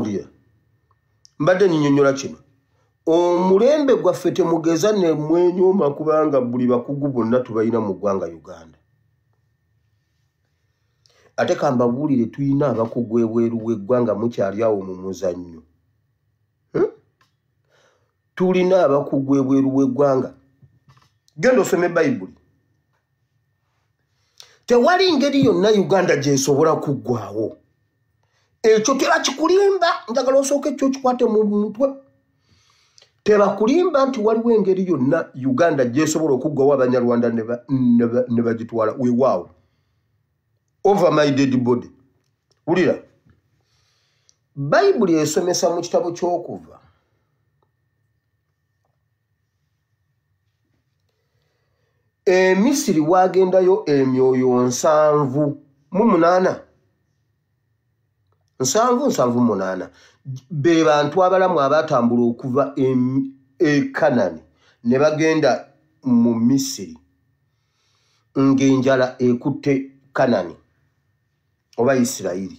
wulira mbadde nyinyonnyola kino omulembe gwaffe temugeza ne mwenyooma kubanga buli bakugu bonna tubalina mu ggwanga Uganda ate kambabuulire tulina abakugu ebweru w'eggwanga mukyali awo mu muzannyo tulina abakugu ebweru w'eggwanga genda osome Bayibuli tewali ngeri yonna Uganda gy'esobola kuggwawo ekyo tebakikulimba njagala osooka ekyo kikwate mu mutwe tebakulimba nti waliwo engeri yonna Uganda gy'esobola okuggwawo Abanyarwanda ne bagitwala weewaawo over my dead body wulira Bayibuli esomesa mu kitabo ky'Okuva Misiri waagendayo emyoyo 7 8 be bantu abalamu abatambula okuva e Kanani ne bagenda mu Misiri ng'enjala ekutte Kanani oba Isirayiri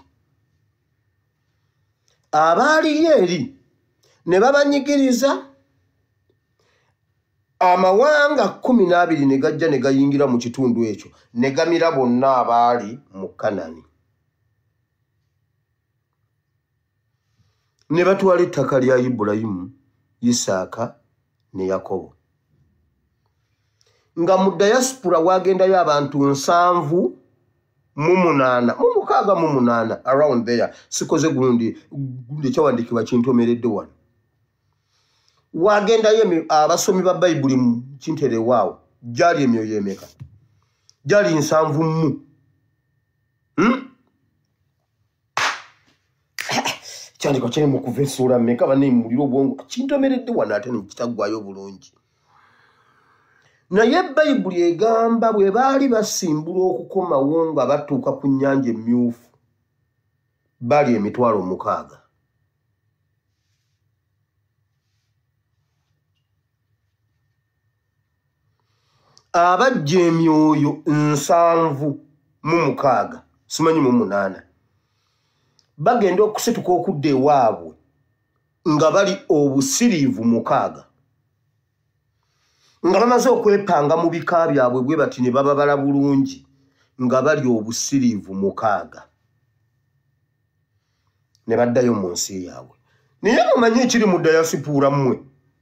abaali eri ne babanyigiriza amawanga 12 ne gajja ne gayingira mu kitundu ekyo ne gamira bonna abaali mu Kanani ne batwala ettaka lya Ibulayimu Isaaka ne Yakobo nga mu diaspora waagendayo abantu 7 around there sikoze gundi kyawandikibwa kintomeredde wano waagendayo abasomi ba Bayibuli mu kintere waawo gyali emyoyo emeka gyali 7 kyandiko kiri mu kuva essuula mmeka banne muliro obwongo kintomeredde wano ate nekitaggwayo bulungi naye Bayibuli egamba bwe baali basimbula okukomawo nga batuuka ku nnyanja emmyufu bali 6,000 abajja emyoyo 7,600 simanyi mu 8 bagenda okusituka okudda ewaabwe nga bali obusiriivu 6 nga bamaze okwepanga mu bika byabwe bwe bati ne bababala bulungi nga bali obusiriivu 6 ne baddayo mu nsi yaabwe naye mumanyi ekiri mu dayasipuula mmwe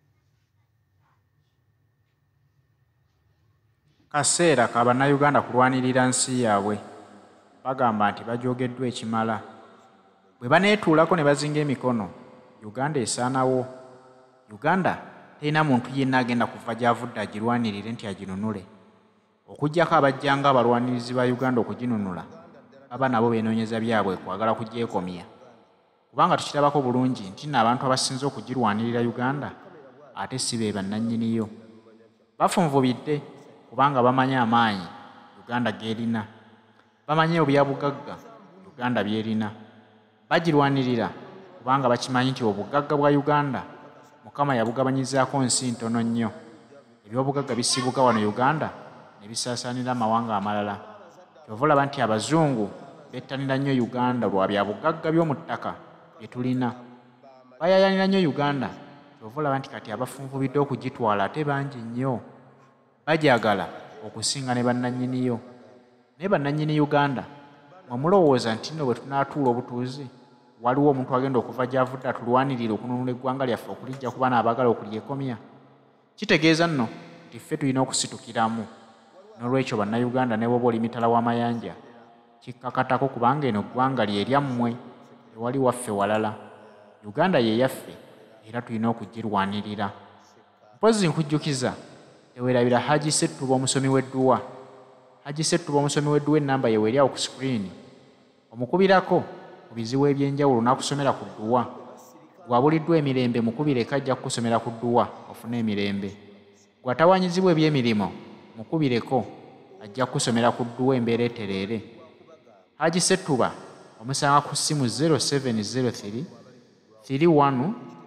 kaseera ka Banna Uganda kulwanirira nsi yaabwe bagamba nti bajogeddwa ekimala bwe baneetuulako ne bazinga emikono Uganda esaanawo Uganda terina muntu yenna agenda kuva gy'avudde agirwanirire nti aginunule okuggyako abajjanga abalwanirizi ba Uganda okuginunula baba nabo beenoonyeza byabwe kwagala kugyekomya kubanga tukirabako bulungi nti n'abantu abasinze okugirwanirira Uganda ate si be bannannyiniyo bafunvubidde kubanga bamanyi amaanyi Uganda g'erina bamanyi obyabugagga Uganda by'erina bagirwanirira kubanga bakimanyi nti obugagga bwa Uganda Mukama yabugabanyizaako nsi ntono nnyo ebyobugagga bisibuka wano Uganda ne bisaasaanira amawanga amalala kyova olaba nti abazungu bettanira nnyo Uganda lwa byabugagga by'omu ttaka bye tulina bayayanira nnyo Uganda kyova olaba nti kati abafunvubidde okugitwala ate bangi nnyo bajagala okusinga ne bannannyiniyo naye bannannyini Uganda mwe mulowooza nti nno bwe tunaatuula obutuuzi waliwo omuntu agenda okuva gy'avudde atulwanirira okununula eggwanga lyaffe okulijja kuba n'abaagala okulyekomya kitegeeza nno nti ffe tulina okusitukiramu n'olwekyo bannayuganda ne bwoba oli mitala w'amayanja kikkakatako kubanga eno eggwanga lye lyammwe tewali waffe walala Uganda ye yaffe era tulina okugirwanirira mpozi nkujjukiza teweerabira Haji Ssettuba omusomi w'edduwa Haji Ssettuba omusomi w'edduwa ennamba ye weeri awo ku sikulini omukubirako ku bizibu eby'enjawulo n'akusomera ku dduwa gwabuliddwa emirembe mukubireko ajja kukusomera ku dduwa ofune emirembe gwatawanyizibwa eby'emirimu mukubireko ajja kukusomera ku dduwa embeera etereere Haji Ssettuba omusanga ku ssimu 0703 31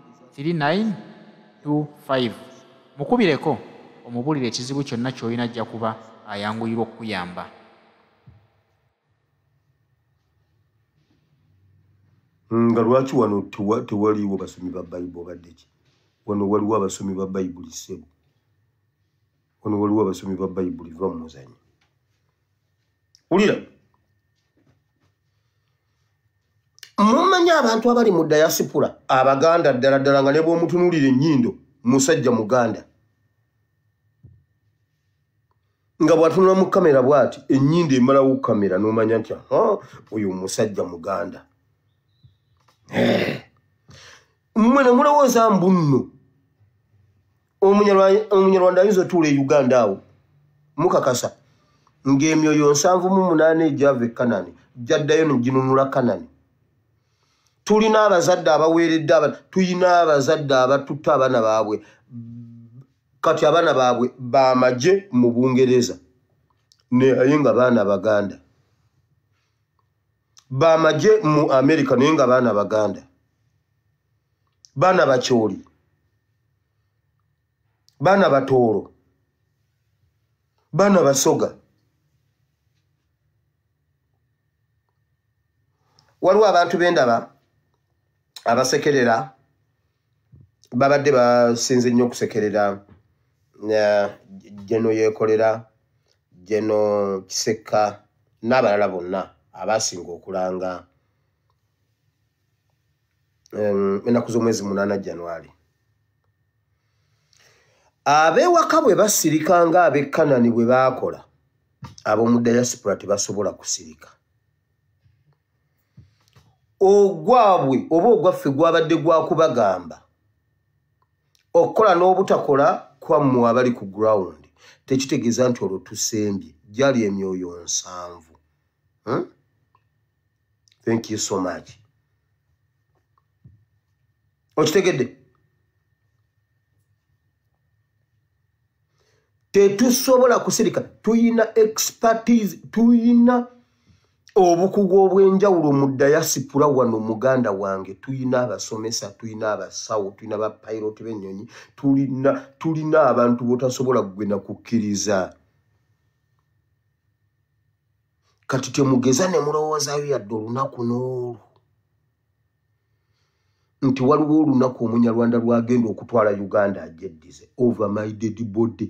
3925 mukubireko omubulire ekizibu kyonna ky'olina ajja kuba ayanguyirwa okukuyamba. nga lwaki wano tewaliwo basomi ba Bible badde ki wano waliwo abasomi ba Bible ssebo wano waliwo abasomi ba Bible va mu muzanyo ulira mumanya abantu abali mu diaspora abaganda ddala nga ne bw'omutunuulira ennyindo musajja muganda nga bw'atunula mu kamera bw'ati ennyindo emalawo kamera n'omanya nti oyo musajja muganda mmwe ne mulowooza mbu nno omunyarwanda ayinza otuula e Uganda awo mukakasa ng'emyoyo 78 egyava e Kanani gyaddayo ne ginunula Kanani tulina abazadde abaweeredde tulina abazadde abatutta abaana baabwe kati abaana baabwe bamagye mu Bungereza naye nga baana Baganda bamagye mu America naye nga baana Baganda baana Bakyoli baana Batooro baana Basoga waliwo abantu b'endaba abasekerera babadde basinze nnyo okusekerera Jeno Yeekolera Jeno Kiseka n'abalala bonna abasinga okulanga ennaku z'omwezi 8 January ab'ewaka bwe basirika nga ab'e Kanani bwe baakola ab'omu diaspora tebasobola kusirika ogwabwe oba ogwaffe gwabadde gwakubagamba okukola n'obutakola kwammwe abali ku ground tekitegeeza nti olwo tusembye gyali emyoyo 7 thank you so much okitegedde tetusobola kusirika tuyina expertise tuyina obukugu obw'enjawulo mu diaspora wano muganda wange tuyina abasomesa tuyina abasawo tuyina bapiloti b'ennyonyi tulina abantu botasobola kugenda kukkiriza kati temugeza ne mulowoozaayo yadde olunaku n'olwo nti waliwo olunaku omunyarwanda lwagenda okutwala Uganda agyeddize over my dead body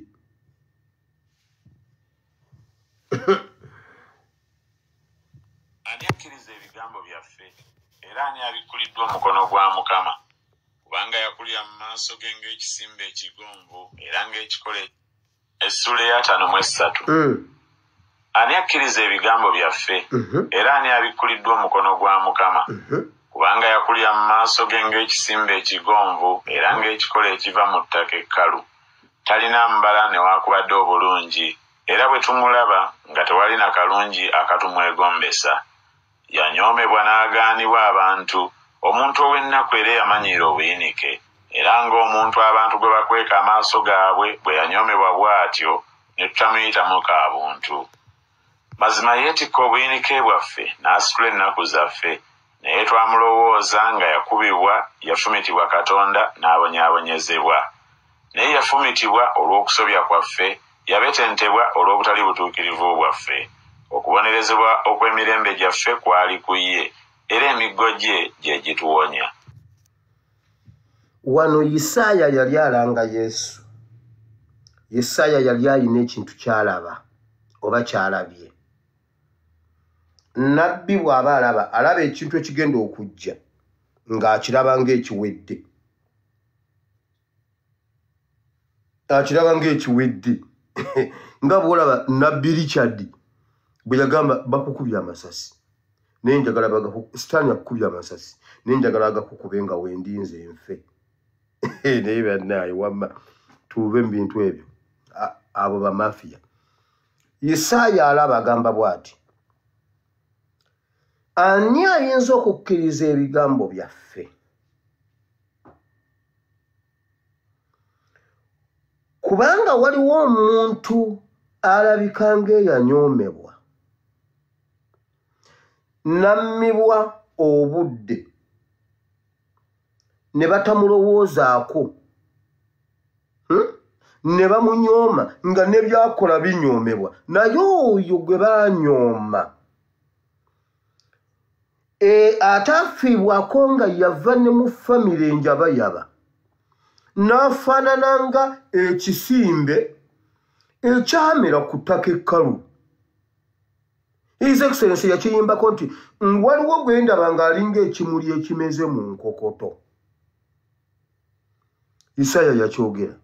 ani akkiriza ebigambo byaffe era ani abikuliddwa omukono gwa Mukama kubanga yakulira mu maaso ge ng'ekisimbe ekigonvu era ng'ekikole essula eya 5:3 ani akkiriza ebigambo byaffe era ani abikuliddwa omukono gwa Mukama kubanga yakulira mu maaso ge ng'ekisimbe ekigonvu era ng'ekikole ekiva mu ttaka ekkalu talina mbala newakubadde obulungi era bwe tumulaba nga tewali na kalungi akatumwegombesa yanyoomebwa n'agaanibwa abantu omuntu ow'ennaku era yamanyiira obuyinike era ng'omuntu abantu gwe bakweka amaaso gaabwe bwe yanyoomebwa bw'atyo ne tutamuyitamu kaabuntu mazima yeetikka obuyinike bwaffe n'asitula ennaku zaffe naye twamulowooza nga yakubibwa yafumitibwa Katonda n'abonyaabonyezebwa naye yafumitibwa olw'okusobya kwaffe yabetentebwa olw'obutali butuukirivu bwaffe okubonerezebwa okw'emirembe gyaffe kwali ku ye era emiggo gye gye gituwonya wano Isaaya yali alanga Yesu Isaaya yali alina ekintu kyalaba oba kyalabye nabbi bw'aba alaba ekintu ekigenda okujja ng'akiraba ng'ekiwedde nga bw'olaba nabbi Richard bwe yagamba bakukubya amasasi naye njagala sitaani akukubya amasasi naye njagala agakukube nga wendinze enfe naye bannaaye wamma tuve mu bintu ebyo abo bamafiya Isaaya alaba agamba bw'ati ani ayinza okukkiriza ebigambo byaffe kubanga waliwo omuntu alabika ng'eyanyoomebwa nammibwa obudde ne batamulowoozaako ne bamunyooma nga ne byakola binyoomebwa naye oyo gwe baanyooma atafiibwako nga yava ne mu famire enjabayaba n'afaanana nga ekisimbe ekyamera ku ttaka ekkalu. His Excellency yakiyimbako nti waliwo gwe ndaba ng'alinga ekimuli ekimeze mu nkokoto. Isaya yakyogera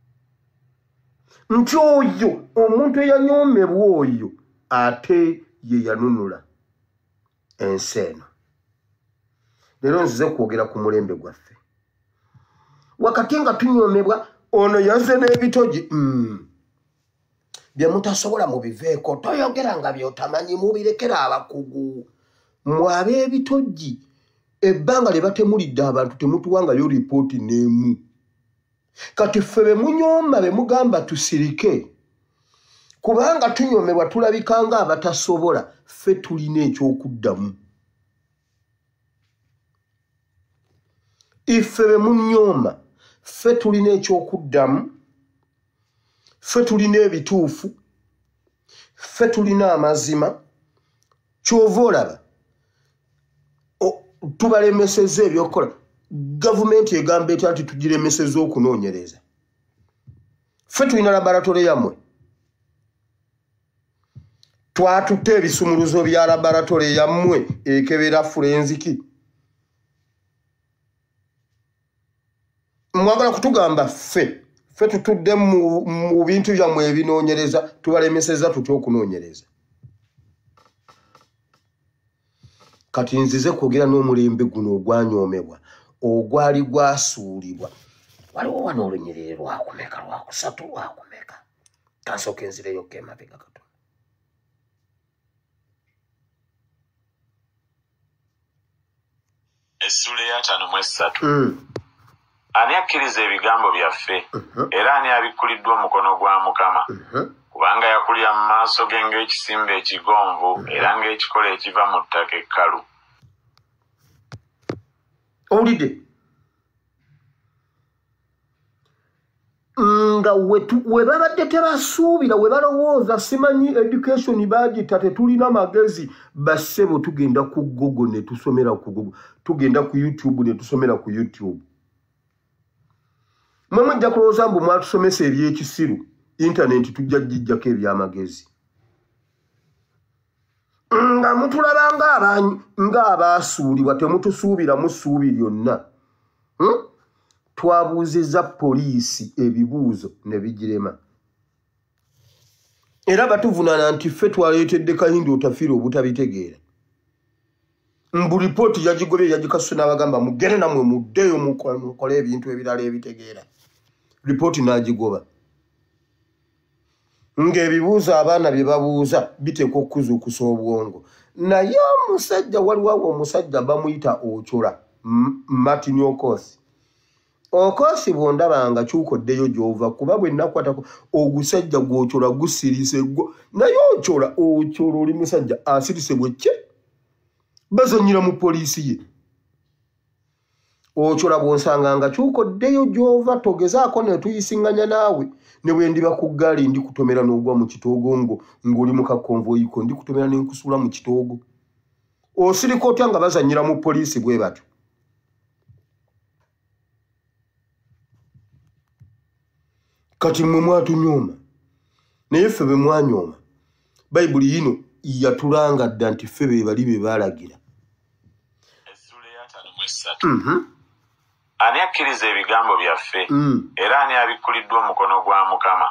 nti oyo omuntu eyanyoomebwa oyo ate ye yanunula ensi eno. Leero nzize kwogera ku mulembe gwaffe. Wakati nga tunyoomebwa ono yazze n'ebitogi bye mutasobola mubiveeko, toyogera nga by'otamanyi, mubirekera abakugu. Mmwe ab'ebitogi ebbanga lye batemulidde abantu temutuwangayo lipooti n'emu. Kati ffe be munyooma be mugamba tusirike kubanga tunyoomebwa tulabika nga abatasobola, ffe tulina ekyokuddamu. Iffe be munyooma ffe tulina ekyokuddamu, ffe tulina ebituufu, ffe tulina amazima. Kyova olaba tubalemesezza ebyokukola. Gavumenti egamba etya nti tugiremesezza okunoonyereza? Ffe tulina laboratole yammwe. Twatutte ebisumuluzo bya laboratole yammwe ekebera forensiki. Mwagala kutugamba ffe tutudde mu bintu byammwe ebinoonyereza tubalemesezza tutya okunoonyereza? Kati nzize kwogera n'omulembe guno ogwanyoomebwa ogwali gwasuulibwa. Waliwo wano olunyiriri lwakumeka, lwakusatu, lwakumeka. Kansooka enzireyokko emabega katono. Essula ya 5:3. Ani akkiriza ebigambo byaffe era ani abikkuliddwa omukono gwa Mukama kubanga yakulira mu maaso ge ng'ekisimbe ekigonvu era ng'ekikola ekiva mu ttaka ekkalu. Owulidde nga we babadde tebasuubira, we balowooza simanyi education bagita tetulina magezi, bassebo tugenda ku Google ne tusomera ku Google, tugenda ku YouTube ne tusomera ku YouTube. Mwe mujja kulowooza mbu mwatusomesa ebyekisiru, internet tujja gijjako ebyamagezi. Nga mutulaba ng'abaasuulibwa, temutusuubira musuubi lyonna. Twabuuzizza poliisi ebibuuzo ne bigirema. Era batuvunaana nti ffe twaleetedde Kayindi otafiire obutabitegeera. Mbu lipooti yagigobye yagikasusse n'abagamba mugende nammwe muddeyo mukole ebintu ebirala ebitegeera. Lipooti n'agigoba. Ng'ebibuuzo abaana bye babuuza biteekwa okuzuukusa obwongo. Naye omusajja waliwo omusajja bamuyita Ochola, Martin Okosi. Okosi bw'ondabanga kyukoddeyo gy'ova kuba bwe nnakwatako ogusajja gw'Ochola gusirise gwo. Naye Ochola oli musajja asirise bwe kye. Bazannyira mu poliisi ye. Ochola bw'onsanganga kyukoddeyo gy'ova togezaako ne tuyisinganya naawe. Ne bwe ndiba ku ggaali ndikutomera n'ogwa mu kitoogo ng'oli mu kakonvoyiko ndikutomera ne nkusuula mu kitoogo. Osirika otya nga bazannyira mu poliisi bwe batyo. Kati mmwe mwatunyooma. Naye ffe be mwanyooma. Bayibuli yino yatulanga dda nti ffe be bali be baalagira. Essula ya 5:3. Ani akkiriza ebigambo byaffe era ani abikkuliddwa omukono gwa Mukama?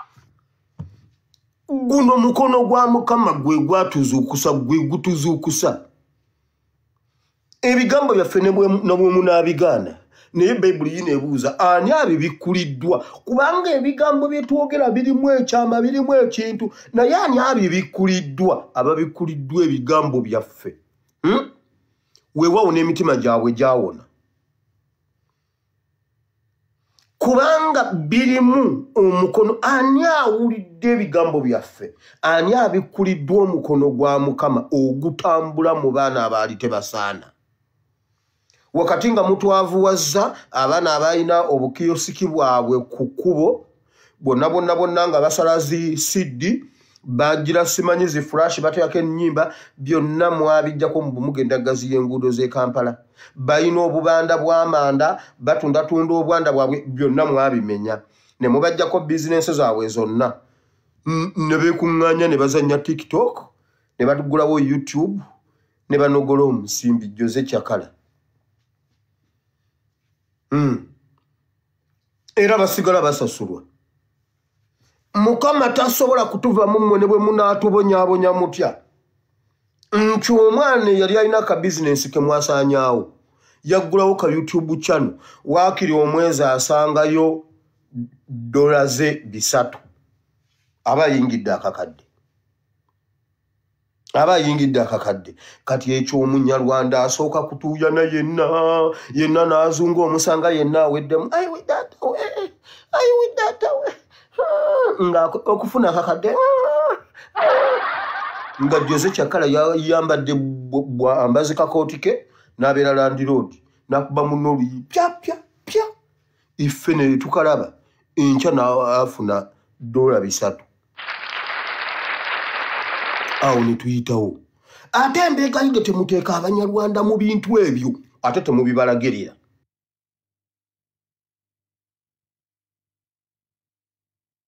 Guno mukono gwa Mukama gwe gwatuzuukusa, gwe gutuzuukusa. Ebigambo byaffe ne bwe munaabigaana. Naye Bayibuli yino ebuuza ani abibikkuliddwa? Kubanga ebigambo bye twogera birimu ekyama, birimu ekintu, naye ani abibikkuliddwa? Ababikkuliddwa ebigambo byaffe weewaawo n'emitima gyabwe gyawona. Kubanga birimu omukono. Ani awulidde ebigambo byaffe? Ani abikkuliddwa omukono gwa Mukama ogutambula mu baana abaali tebasaana? Wakati nga mutwavuwazza abaana abalina obukiyosiki bwabwe ku kkubo, bonna nga basala zi siddi bagira simanyi zi flash bateeka ennyimba byonna mwabijjako mu bumugenda gazi y'enguudo z'e Kampala bayina obubanda bw'amanda batundatunda obwanda bwabwe byonna mwabimenya ne mubajjako bizinensi zaabwe zonna ne beekuŋŋaanya ne bazannya TikTok ne batugulawo YouTube ne banogola omusimbi Jose Kyakala era basigala basasulwa Mukama tasobola kutuva mumwe ne bwe munaatubonyaabonya mutya nti omwana yali alina ka bizinensi ke mwasaanyaawo yaggulawo ka YouTube channel waakiri omwezi asangayo $3 aba ayingidde akakadde kati ekyo omunyarwanda asooka kutuuyana yenna n'azunga omusanga yenna aweddemu nga okufuna akakadde nga Jose Kyakala yambadde ambazi kakooti ke n'abeera Land Road n'akuba muno oluyi pya iffe ne tukalaba enkya n'afuna $3 awo ne tuyitawo ate embeegayige temuteeka abanyarwanda mu bintu ebyo ate temubibalagirira